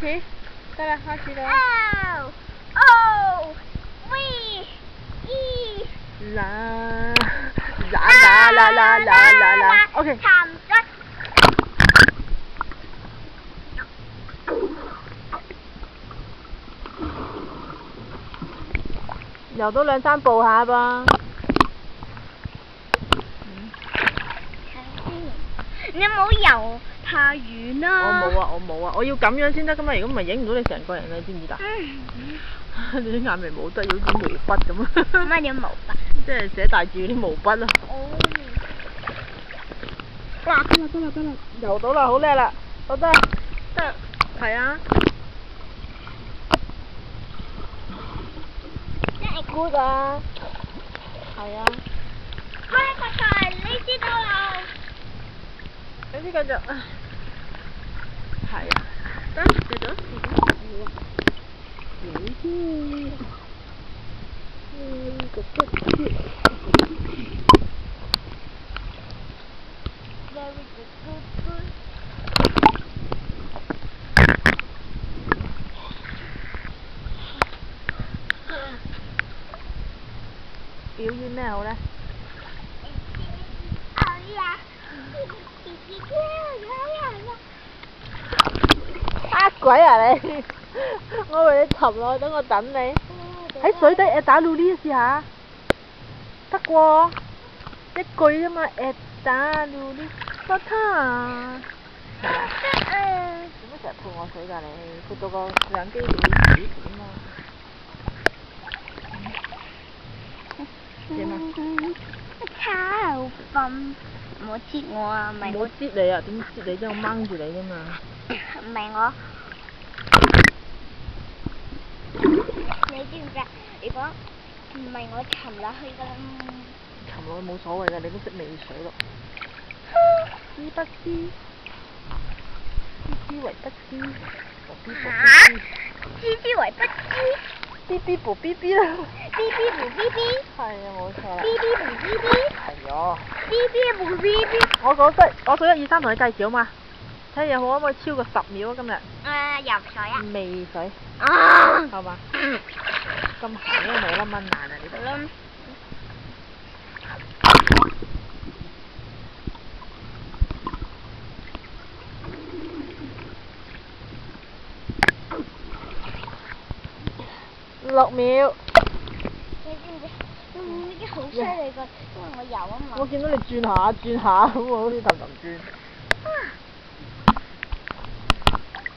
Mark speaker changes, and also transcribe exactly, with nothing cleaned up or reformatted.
Speaker 1: 始，得啦，開始啦。
Speaker 2: O O V E
Speaker 1: 啦啦啦啦啦啦啦啦 ，OK。
Speaker 2: 差唔多。
Speaker 1: 游多兩三步下噃。
Speaker 2: 你冇游太遠啦。
Speaker 1: 我冇啊，我冇啊，我要咁樣先得噶嘛，如果唔係影唔到你成個人啊，你知唔知得？你啲眼眉冇得，要啲毛筆咁啊。
Speaker 2: 乜嘢毛筆？
Speaker 1: 即係寫大字啲毛筆咯。
Speaker 2: 哦。
Speaker 1: 哇！得啦得啦得啦，游到啦，好叻啦，我得得，係啊。
Speaker 2: 真係
Speaker 1: good 啊！係啊。
Speaker 2: 喂，發財，你知道啦。
Speaker 1: 有啲繼續，係啊，得，繼續，繼續。嗯，嗯，個骨節。
Speaker 2: Very good, good, good.
Speaker 1: 表演咩好咧？呃鬼啊你！我以為你沉落去，等我等你。喺水底誒打嚕呢試下，得喎，一句啫嘛誒打嚕呢，得他。做乜成日潑我水㗎你？潑到個相機會死點啊！點啊？
Speaker 2: 超笨！唔好擠我啊！唔係
Speaker 1: 我擠你啊！點擠你啫？我掹住你啫嘛。
Speaker 2: 唔係我。你知唔知啊？如果唔係我沉落去㗎啦。
Speaker 1: 沉落去冇所謂㗎，你都識未水咯。知不知？知之為不知，
Speaker 2: 嚇！知之為不知。
Speaker 1: B B 不 B B 啦。
Speaker 2: B B 不 B B。
Speaker 1: 係啊，冇錯啦。
Speaker 2: B B 不 B B。
Speaker 1: 係啊。
Speaker 2: B B 不 B B。
Speaker 1: 我講得，我數一二三同你計數嘛。睇下可唔可以超過十秒啊？今日。
Speaker 2: 誒，游水啊。
Speaker 1: 未水。
Speaker 2: 啊。
Speaker 1: 好嘛。咁行都冇粒蚊難啊！你哋。
Speaker 2: 好啦。
Speaker 1: 六秒。
Speaker 2: 你知唔知？嗯，已經好犀利㗎，因為我游啊嘛。
Speaker 1: 我見到你轉下轉下咁喎，好似氹氹轉。